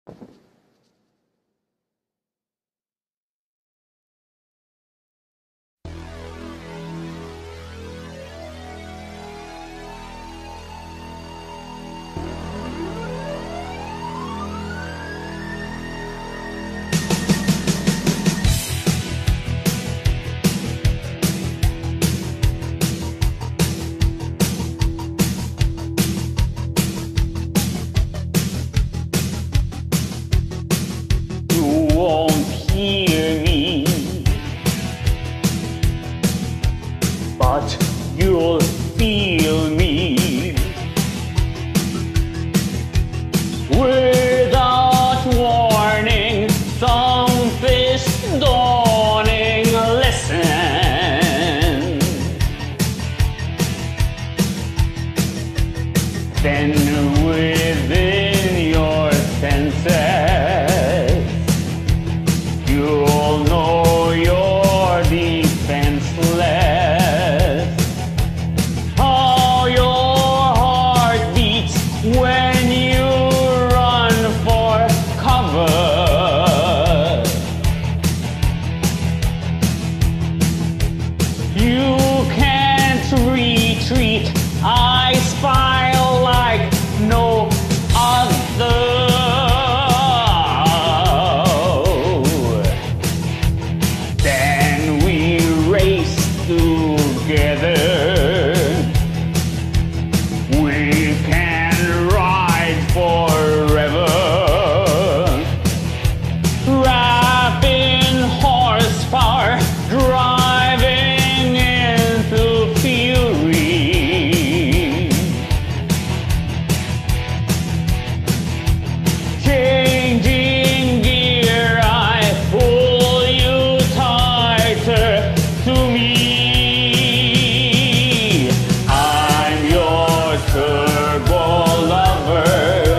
You'll feel me without warning. Something's dawning. Listen, then within your senses, you'll know you're defenseless. When you run for cover, you can't retreat. I spy like no other. Then we race together. Forever, wrapping horsepower, driving into fury, changing gear. I pull you tighter to me. I'm your turbo lover.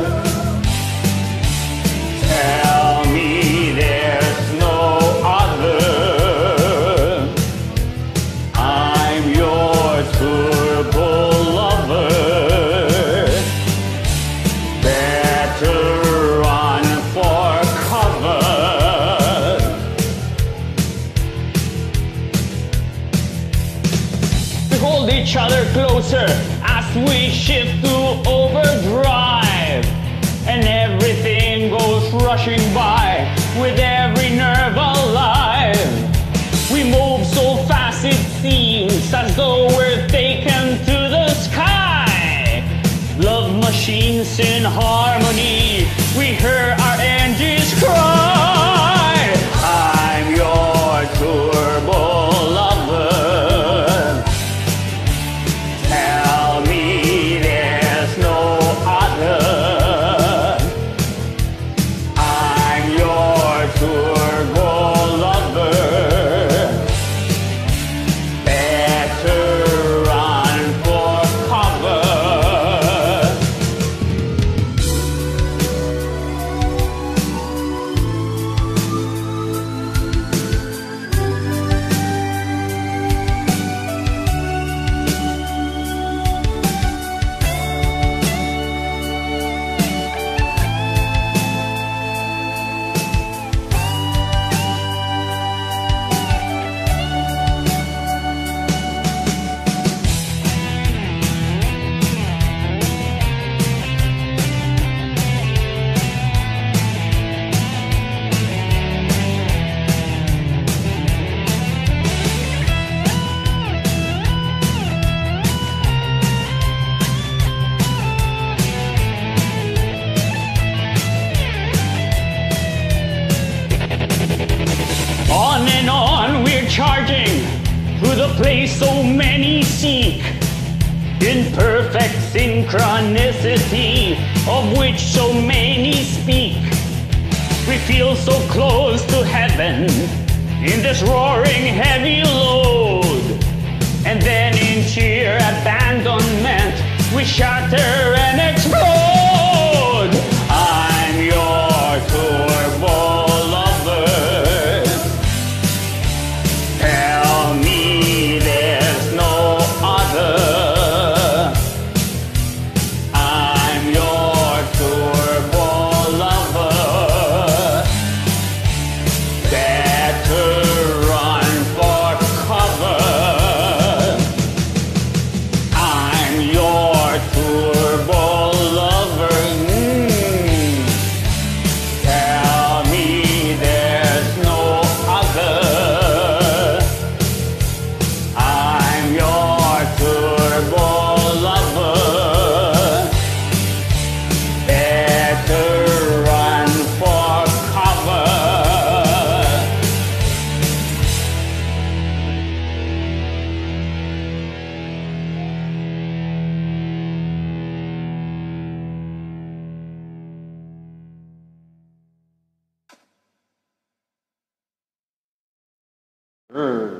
Each other closer as we shift to overdrive, and everything goes rushing by with every nerve alive. We move so fast it seems as though we're taken to the sky. Love machines in harmony, we hear our engines cry. I'm your turbo lover. Charging through the place so many seek, in perfect synchronicity of which so many speak. We feel so close to heaven in this roaring heavy load, and then in sheer abandonment we shatter and explode. I'm your turbo lover. Tell me there's no other. I'm your turbo lover. Hmm.